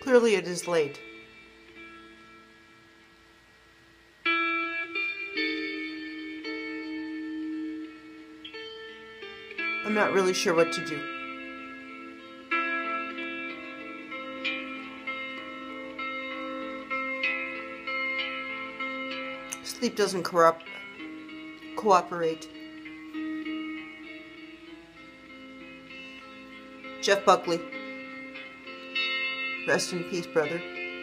Clearly it is late. I'm not really sure what to do. Sleep doesn't cooperate. Jeff Buckley. Rest in peace, brother.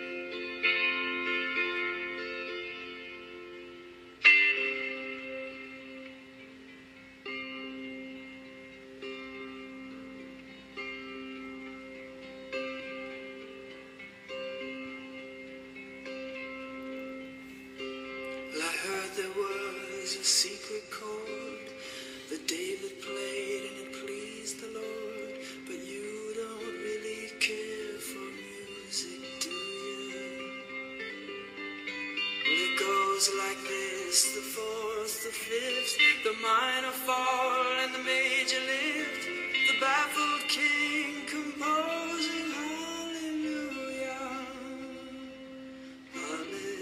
There was a secret chord that David played and it pleased the Lord, but you don't really care for music, do you? Well, it goes like this: the fourth, the fifth, the minor fall and the major lift, the baffled king composing hallelujah, hallelujah.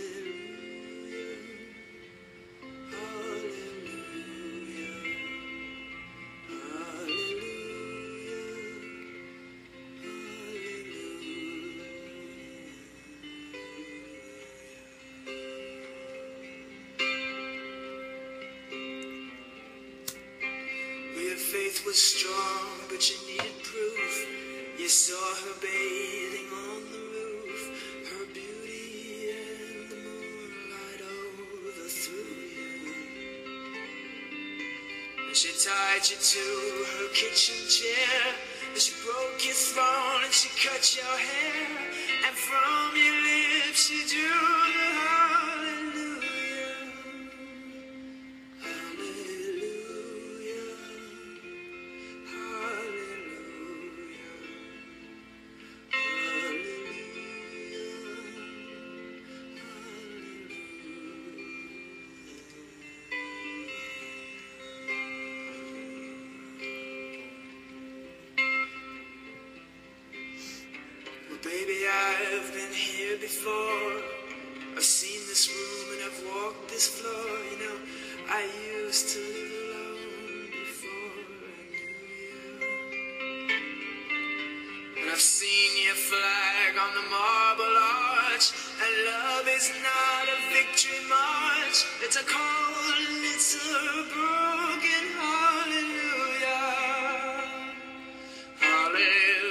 Faith was strong, but you needed proof. You saw her bathing on the roof, her beauty and the moonlight overthrew you. And she tied you to her kitchen chair, and she broke your throne and she cut your hair, and from your lips she drew the hallelujah. Baby, I've been here before. I've seen this room and I've walked this floor. You know, I used to live alone before I knew you. And I've seen your flag on the marble arch. And love is not a victory march. It's a cold and it's a broken hallelujah. Hallelujah.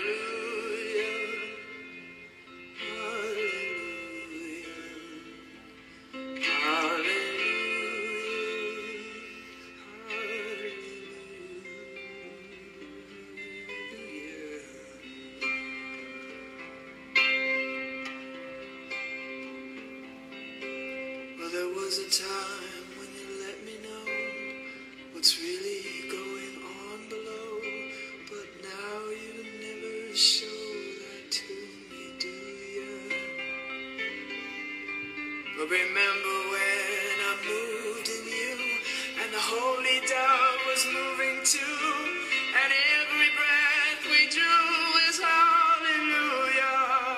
There was a time when you let me know what's really going on below, but now you never show that to me, do you? But remember when I moved in you, and the holy dove was moving too, and every breath we drew was hallelujah,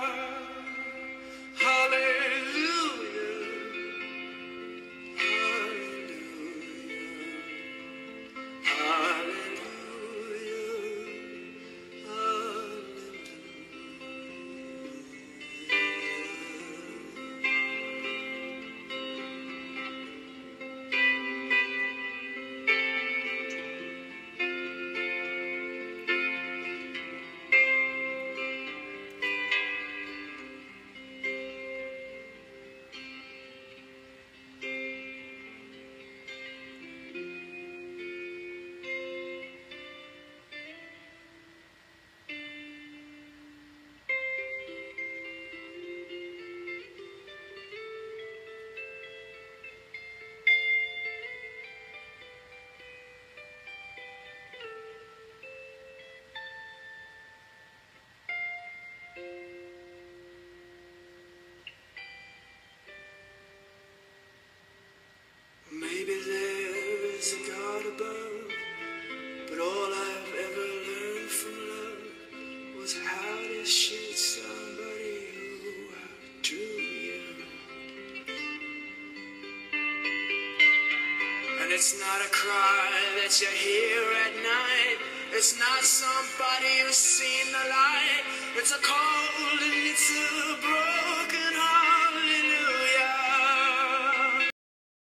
hallelujah. it's not a cry that you hear at night. It's not somebody who's seen the light. It's a cold and it's a